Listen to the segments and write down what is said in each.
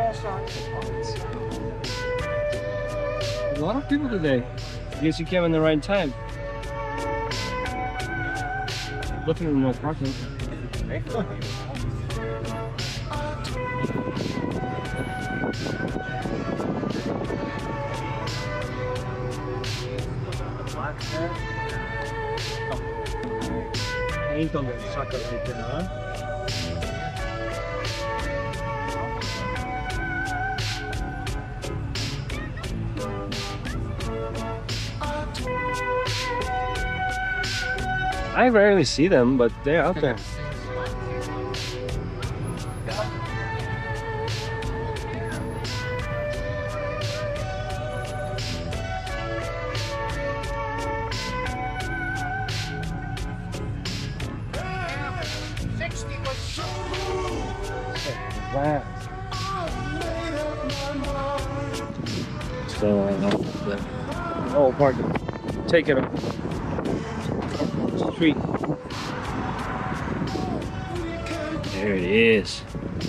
A lot of people today. I guess you came in the right time. Looking at no parking. Então, saca aí, né? I rarely see them, but they're out there. Wow. So, oh, pardon. Take it up. Street. There it is.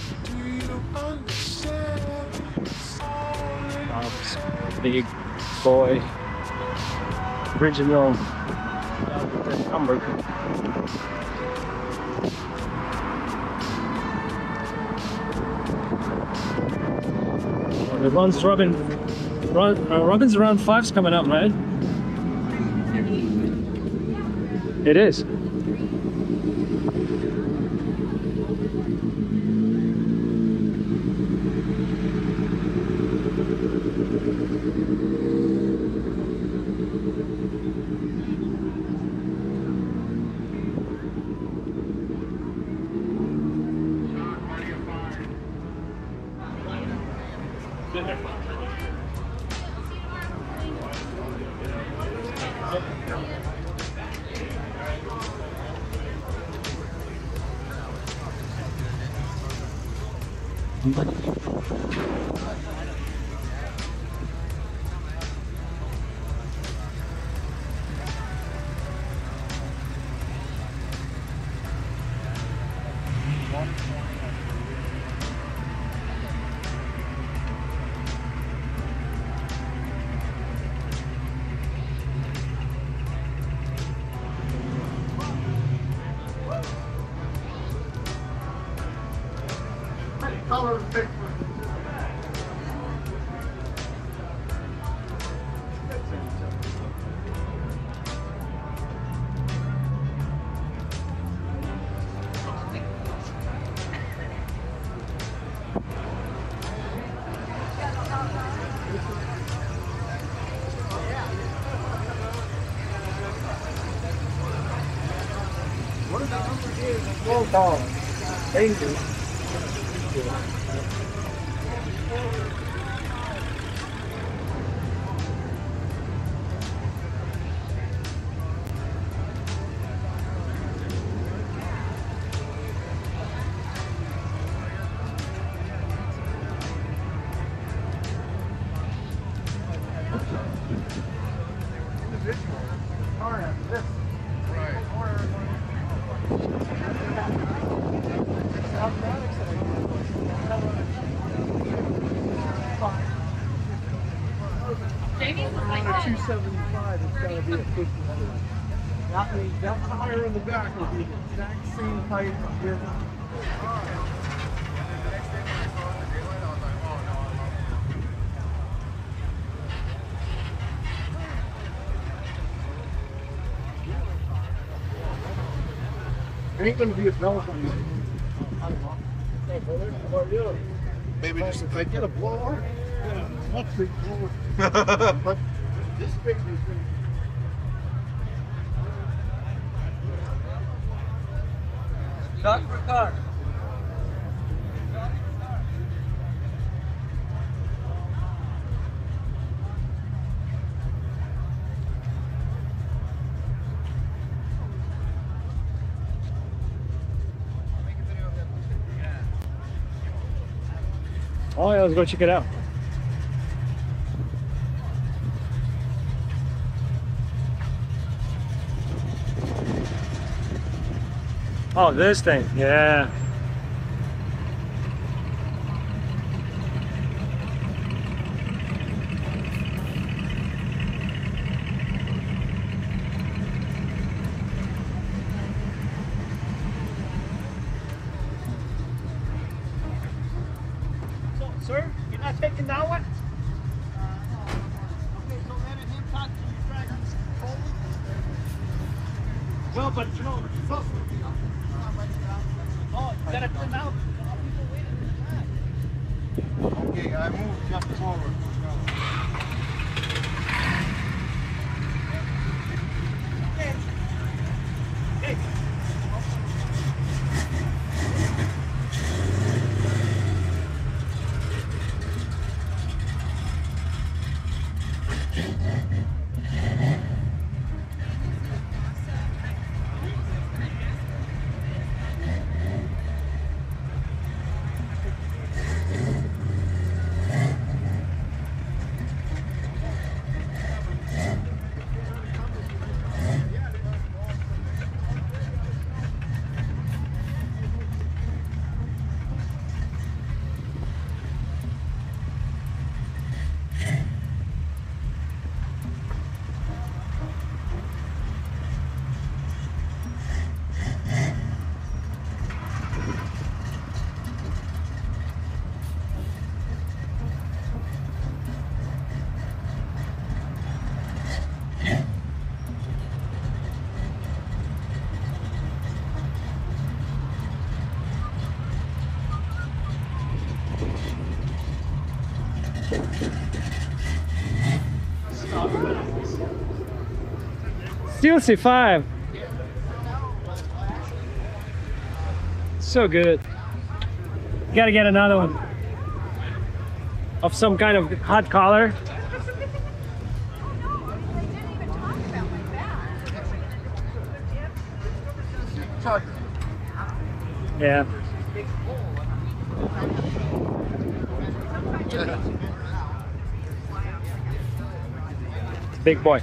Big boy. Original Hamburg. The one's Robin's around 5's coming up, right? It is. Thank you. That tire in the back will be the exact same height here. There ain't gonna be a belt on you. Hey brother, how are you? Maybe just if I get a blower, yeah, much big blower. But this big is Shot for car. Oh yeah, let's go check it out. Oh, this thing, yeah. Sir, you're not taking that one? Okay, so let him talk to your driver. Well, but you know, oh, you gotta come out. Okay, I move just forward. Hey. Still C5. So good. Gotta get another one. Of some kind of hot color. Yeah. Big boy.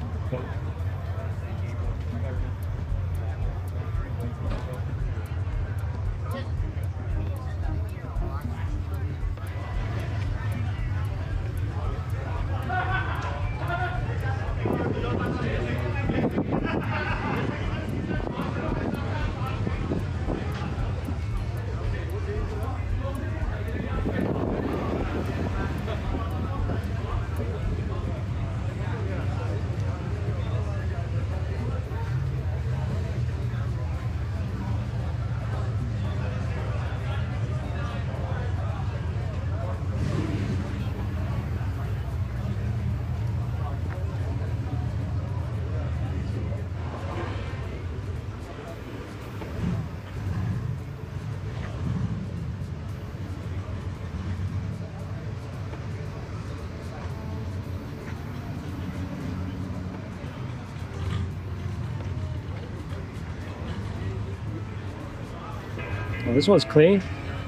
Oh, this one's clean.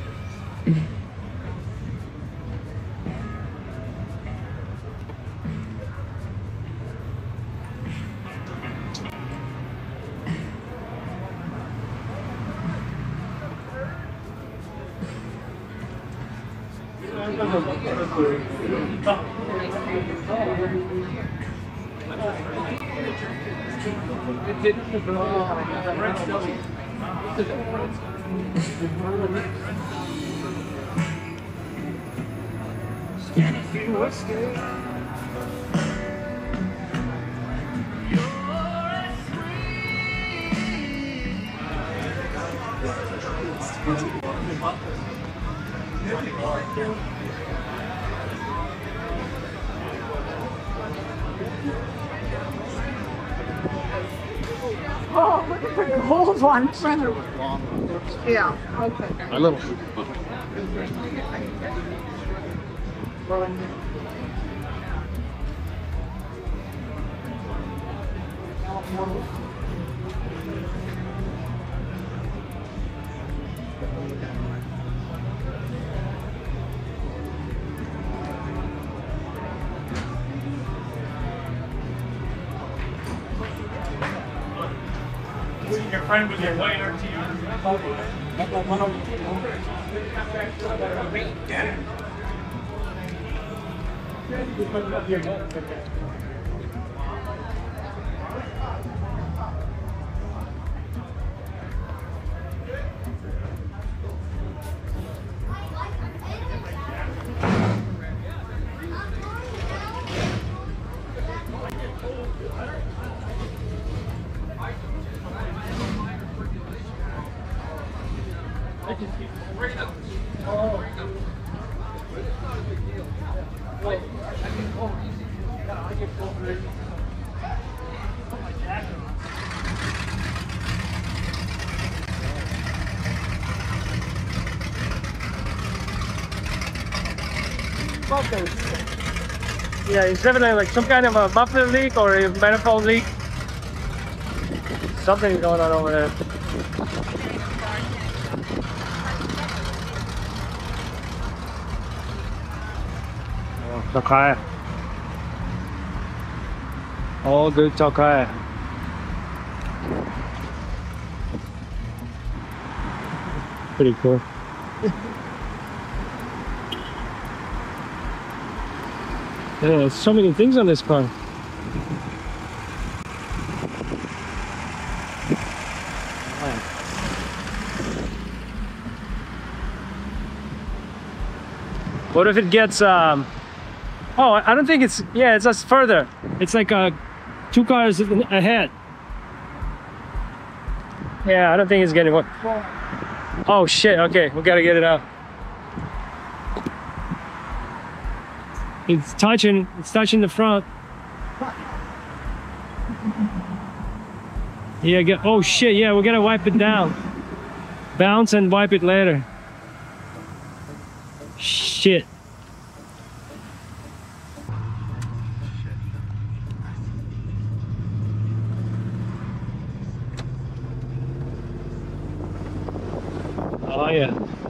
Oh, look at the gold one. Yeah, okay. A little. Your friend with your white RTR. Yeah, it's definitely like some kind of a muffler leak or a manifold leak. Something's going on over there. Okay. All good, okay. Pretty cool. Yeah, there's so many things on this car. What if it gets oh, I don't think it's, yeah, it's just further. It's like 2 cars ahead. Yeah, I don't think it's getting one. Oh shit, okay, we gotta get it out. It's touching the front. Yeah, oh shit, yeah, we gotta wipe it down. Bounce and wipe it later. Shit. Oh yeah.